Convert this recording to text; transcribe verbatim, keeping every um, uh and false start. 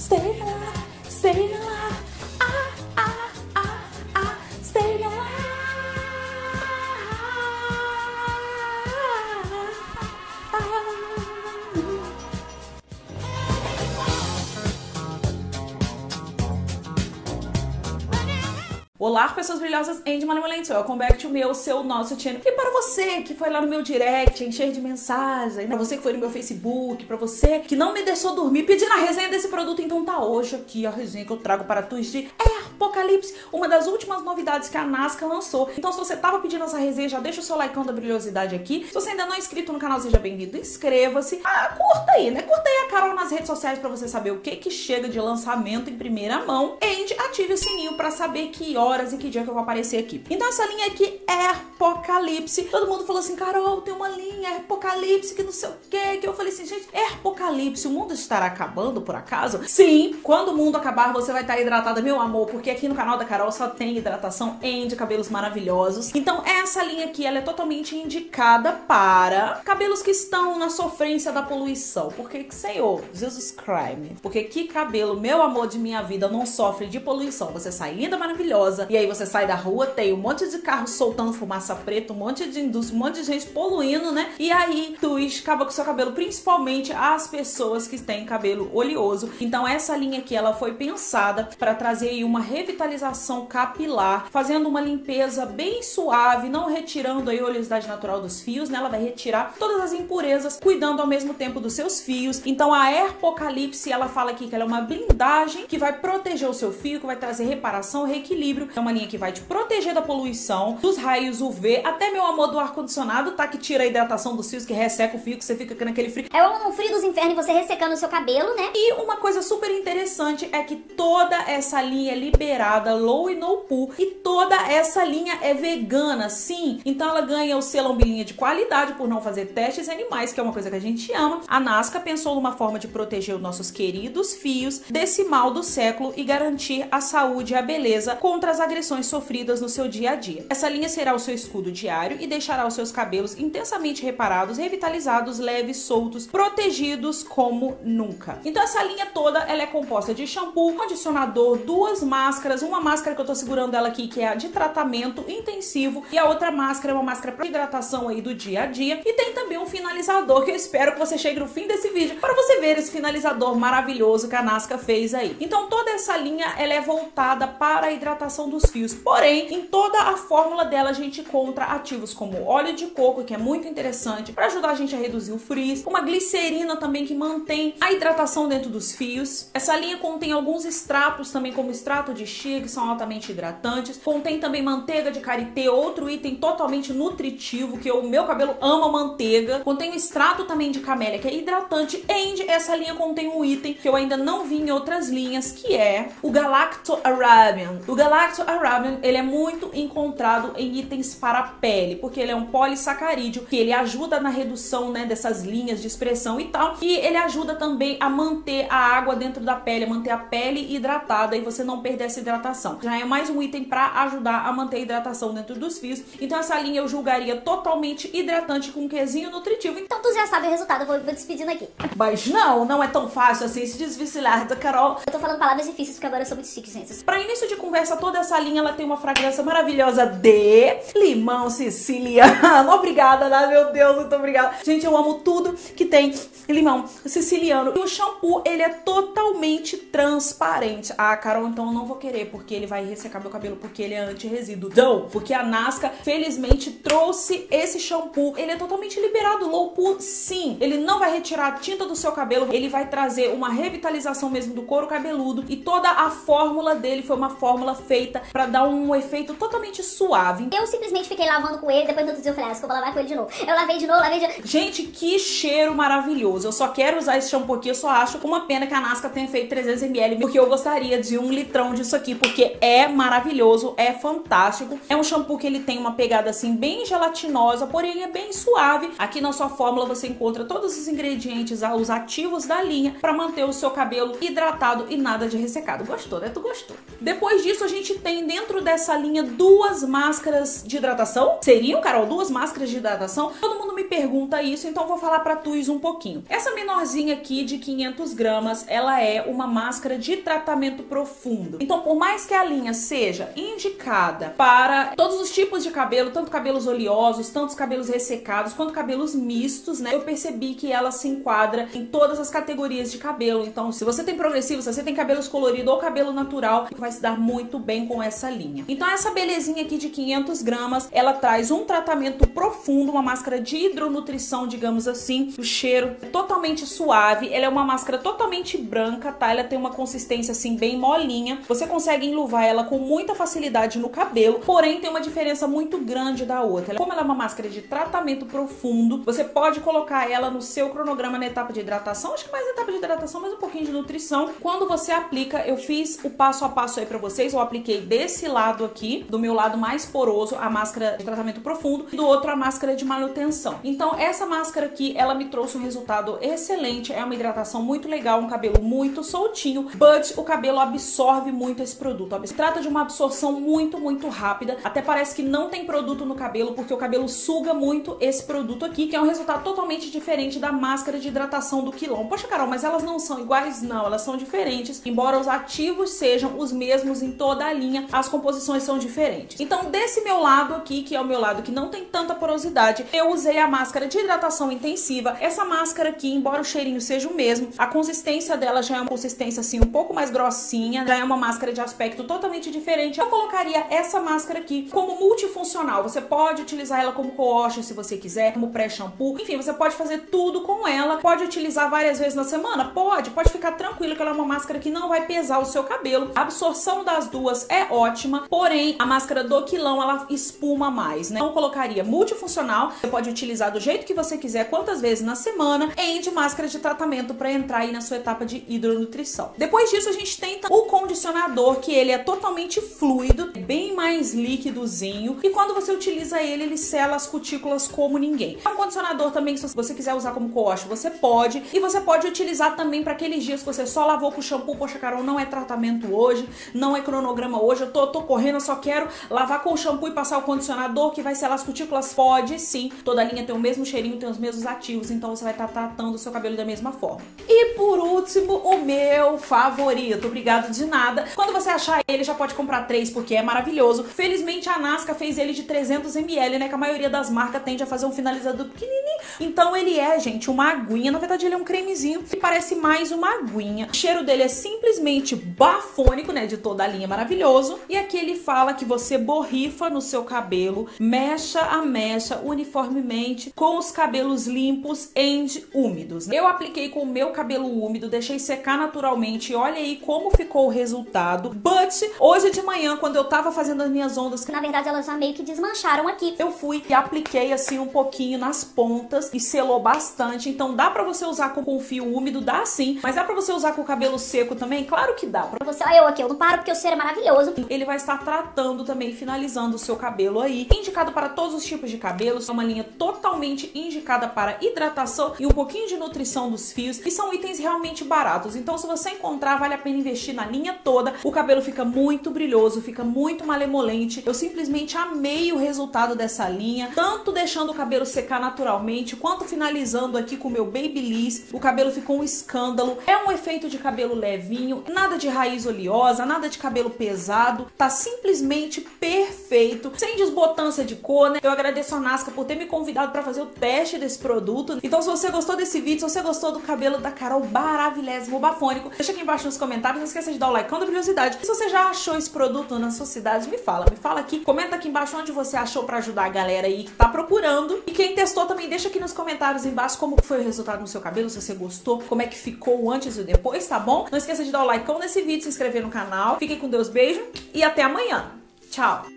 stay alive, stay alive, ah, ah, ah, ah, stay alive. Olá, pessoas brilhosas, Andy Malemolente, welcome back to meu, seu, nosso channel. E para você que foi lá no meu direct, encher de mensagem, para você que foi no meu Facebook, para você que não me deixou dormir pedindo a resenha desse produto, então tá hoje aqui a resenha que eu trago para tu de Airpocalypse, uma das últimas novidades que a Nazca lançou. Então se você tava pedindo essa resenha, já deixa o seu like da brilhosidade aqui. Se você ainda não é inscrito no canal, seja bem-vindo, inscreva-se. Ah, curta aí, né? Curta aí a Carol nas redes sociais para você saber o que que chega de lançamento em primeira mão. E ative o sininho para saber que horas e que dia que eu vou aparecer aqui. Então essa linha aqui é Airpocalypse. Todo mundo falou assim, Carol, tem uma linha Airpocalypse que não sei o que, que eu falei assim, gente, Airpocalypse, o mundo estará acabando por acaso? Sim, quando o mundo acabar você vai estar hidratada, meu amor, porque aqui no canal da Carol só tem hidratação e de cabelos maravilhosos. Então essa linha aqui, ela é totalmente indicada para cabelos que estão na sofrência da poluição. Porque, Senhor, Jesus Christ, porque que cabelo, meu amor de minha vida, não sofre de poluição? Você sai linda, maravilhosa, e aí você sai da rua, tem um monte de carro soltando fumaça preta, um monte de indústria, um monte de gente poluindo, né? E aí tu acaba com o seu cabelo, principalmente as pessoas que têm cabelo oleoso. Então essa linha aqui, ela foi pensada para trazer aí uma revitalização capilar, fazendo uma limpeza bem suave, não retirando aí a oleosidade natural dos fios, né? Ela vai retirar todas as impurezas, cuidando ao mesmo tempo dos seus fios. Então a Airpocalypse, ela fala aqui que ela é uma blindagem que vai proteger o seu fio, que vai trazer reparação, reequilíbrio. É uma linha que vai te proteger da poluição, dos raios U V, até, meu amor, do ar-condicionado, tá? Que tira a hidratação dos fios, que resseca o fio, que você fica aqui naquele frio. Eu amo no frio dos infernos e você ressecando o seu cabelo, né? E uma coisa super interessante é que toda essa linha é liberada, low e no poo, e toda essa linha é vegana, sim. Então ela ganha o selo Ambilinha de qualidade por não fazer testes em animais, que é uma coisa que a gente ama. A Nazca pensou numa forma de proteger os nossos queridos fios desse mal do século e garantir a saúde e a beleza contra as agressões sofridas no seu dia a dia. Essa linha será o seu escudo diário e deixará os seus cabelos intensamente reparados, revitalizados, leves, soltos, protegidos como nunca. Então essa linha toda, ela é composta de shampoo, condicionador, duas máscaras, uma máscara que eu tô segurando ela aqui, que é a de tratamento intensivo, e a outra máscara é uma máscara para hidratação aí do dia a dia, e tem também um finalizador que eu espero que você chegue no fim desse vídeo para você ver esse finalizador maravilhoso que a Nazca fez aí. Então toda essa linha, ela é voltada para a hidratação dos fios, porém em toda a fórmula dela a gente encontra ativos como óleo de coco, que é muito interessante para ajudar a gente a reduzir o frizz, uma glicerina também que mantém a hidratação dentro dos fios. Essa linha contém alguns extratos também, como extrato de chia, que são altamente hidratantes, contém também manteiga de karité, outro item totalmente nutritivo, que o meu cabelo ama manteiga, contém o extrato também de camélia, que é hidratante, e essa linha contém um item que eu ainda não vi em outras linhas, que é o Galacto Arabian. O Galacto Arabian, ele é muito encontrado em itens para a pele, porque ele é um polissacarídeo, que ele ajuda na redução, né, dessas linhas de expressão e tal, e ele ajuda também a manter a água dentro da pele, a manter a pele hidratada e você não perder essa hidratação. Já é mais um item para ajudar a manter a hidratação dentro dos fios. Então essa linha eu julgaria totalmente hidratante com um quesinho nutritivo. Então tu já sabe o resultado, eu vou, vou despedindo aqui. Mas não, não é tão fácil assim se desvencilhar da Carol. Eu tô falando palavras difíceis porque agora eu sou muito chique, gente. Para início de conversa, toda essa linha ela tem uma fragrância maravilhosa de limão siciliano. Obrigada, né? Meu Deus, muito obrigada. Gente, eu amo tudo que tem limão siciliano. E o shampoo, ele é totalmente transparente. Ah, Carol, então eu não vou querer, porque ele vai ressecar meu cabelo, porque ele é anti-resíduo. Não, porque a Nazca, felizmente, trouxe esse shampoo. Ele é totalmente liberado, low poo, sim. Ele não vai retirar a tinta do seu cabelo, ele vai trazer uma revitalização mesmo do couro cabeludo, e toda a fórmula dele foi uma fórmula feita pra dar um efeito totalmente suave. Eu simplesmente fiquei lavando com ele, depois no outro dia eu falei, ah, acho que eu vou lavar com ele de novo. Eu lavei de novo, lavei de novo. Gente, que cheiro maravilhoso. Eu só quero usar esse shampoo aqui, eu só acho uma pena que a Nazca tenha feito trezentos mililitros, porque eu gostaria de um litrão disso isso aqui porque é maravilhoso, é fantástico. É um shampoo que ele tem uma pegada assim bem gelatinosa, porém é bem suave. Aqui na sua fórmula você encontra todos os ingredientes, os ativos da linha para manter o seu cabelo hidratado e nada de ressecado. Gostou, né? Tu gostou. Depois disso a gente tem dentro dessa linha duas máscaras de hidratação. Seriam, Carol, duas máscaras de hidratação? Todo mundo me pergunta isso, então vou falar pra tu um pouquinho. Essa menorzinha aqui de quinhentos gramas, ela é uma máscara de tratamento profundo. Então, por mais que a linha seja indicada para todos os tipos de cabelo, tanto cabelos oleosos, tanto cabelos ressecados, quanto cabelos mistos, né? Eu percebi que ela se enquadra em todas as categorias de cabelo. Então, se você tem progressivo, se você tem cabelos coloridos ou cabelo natural, vai se dar muito bem com essa linha. Então, essa belezinha aqui de quinhentos gramas, ela traz um tratamento profundo, uma máscara de hidronutrição, digamos assim. O cheiro é totalmente suave, ela é uma máscara totalmente branca, tá? Ela tem uma consistência assim bem molinha. Você consegue enluvar ela com muita facilidade no cabelo, porém tem uma diferença muito grande da outra. Como ela é uma máscara de tratamento profundo, você pode colocar ela no seu cronograma na etapa de hidratação, acho que mais etapa de hidratação, mas um pouquinho de nutrição. Quando você aplica, eu fiz o passo a passo aí pra vocês, eu apliquei desse lado aqui, do meu lado mais poroso, a máscara de tratamento profundo, e do outro a máscara de manutenção. Então essa máscara aqui, ela me trouxe um resultado excelente, é uma hidratação muito legal, um cabelo muito soltinho, but o cabelo absorve muito esse produto. Se trata de uma absorção muito, muito rápida, até parece que não tem produto no cabelo, porque o cabelo suga muito esse produto aqui, que é um resultado totalmente diferente da máscara de hidratação do Quilom. Poxa, Carol, mas elas não são iguais? Não, elas são diferentes, embora os ativos sejam os mesmos em toda a linha, as composições são diferentes. Então, desse meu lado aqui, que é o meu lado que não tem tanta porosidade, eu usei a máscara de hidratação intensiva. Essa máscara aqui, embora o cheirinho seja o mesmo, a consistência dela já é uma consistência assim um pouco mais grossinha, já é uma máscara de aspecto totalmente diferente. Eu colocaria essa máscara aqui como multifuncional. Você pode utilizar ela como co-wash se você quiser, como pré-shampoo. Enfim, você pode fazer tudo com ela. Pode utilizar várias vezes na semana? Pode. Pode ficar tranquilo que ela é uma máscara que não vai pesar o seu cabelo. A absorção das duas é ótima, porém a máscara do Quilão, ela espuma mais, né? Então eu colocaria multifuncional. Você pode utilizar do jeito que você quiser, quantas vezes na semana, e de máscara de tratamento para entrar aí na sua etapa de hidronutrição. Depois disso a gente tem o condicionador, que ele é totalmente fluido, bem mais líquidozinho, e quando você utiliza ele, ele sela as cutículas como ninguém. É um condicionador também, se você quiser usar como co-wash, você pode, e você pode utilizar também para aqueles dias que você só lavou com shampoo. Poxa, Carol, não é tratamento hoje, não é cronograma hoje, eu tô, tô correndo, eu só quero lavar com o shampoo e passar o condicionador que vai selar as cutículas. Pode sim, toda a linha tem o mesmo cheirinho, tem os mesmos ativos, então você vai estar tratando o seu cabelo da mesma forma. E por último, o meu favorito, obrigado de nada. Quando você achar ele, já pode comprar três, porque é maravilhoso. Felizmente a Nasca fez ele de trezentos mililitros, né, que a maioria das marcas tende a fazer um finalizador pequenininho. Então ele é, gente, uma aguinha. Na verdade ele é um cremezinho que parece mais uma aguinha. O cheiro dele é simplesmente bafônico, né, de toda a linha, maravilhoso. E aqui ele fala que você borrifa no seu cabelo, mecha a mecha uniformemente com os cabelos limpos e úmidos. Eu apliquei com o meu cabelo úmido, deixei secar naturalmente e olha aí como ficou o resultado. But hoje de manhã, quando eu tava fazendo as minhas ondas, na verdade elas já meio que desmancharam aqui, eu fui e apliquei assim um pouquinho nas pontas e selou bastante. Então dá pra você usar com o fio úmido, dá sim, mas dá pra você usar com o cabelo seco também? Claro que dá. Pra você, olha eu aqui, eu não paro porque o cheiro é maravilhoso. Ele vai estar tratando também, finalizando o seu cabelo aí. Indicado para todos os tipos de cabelos, é uma linha totalmente indicada para hidratação e um pouquinho de nutrição dos fios, e são itens realmente baratos. Então se você encontrar, vale a pena investir na linha toda. O cabelo fica muito brilhoso, fica muito malemolente. Eu simplesmente amei o resultado dessa linha, tanto deixando o cabelo secar naturalmente, quanto finalizando aqui com o meu Babyliss. O cabelo ficou um escândalo. É um efeito de cabelo levinho, nada de raiz oleosa, nada de cabelo pesado. Tá simplesmente perfeito, sem desbotância de cor, né? Eu agradeço a Nasca por ter me convidado para fazer o teste desse produto. Então se você gostou desse vídeo, se você gostou do cabelo da Carol maravilhésimo, bafônico, deixa aqui embaixo nos comentários, não esqueça de dar o like, da curiosidade. E se você já achou esse produto na sua cidade, me fala, me fala aqui, comenta aqui embaixo onde você achou para ajudar a galera aí que tá procurando. E quem testou também, deixa aqui nos comentários embaixo como foi o resultado no seu cabelo, se você gostou, como é que ficou o antes e o depois, tá bom? Não esqueça de dar o like nesse vídeo, se inscrever no canal. Fiquem com Deus, beijo e até amanhã. Tchau!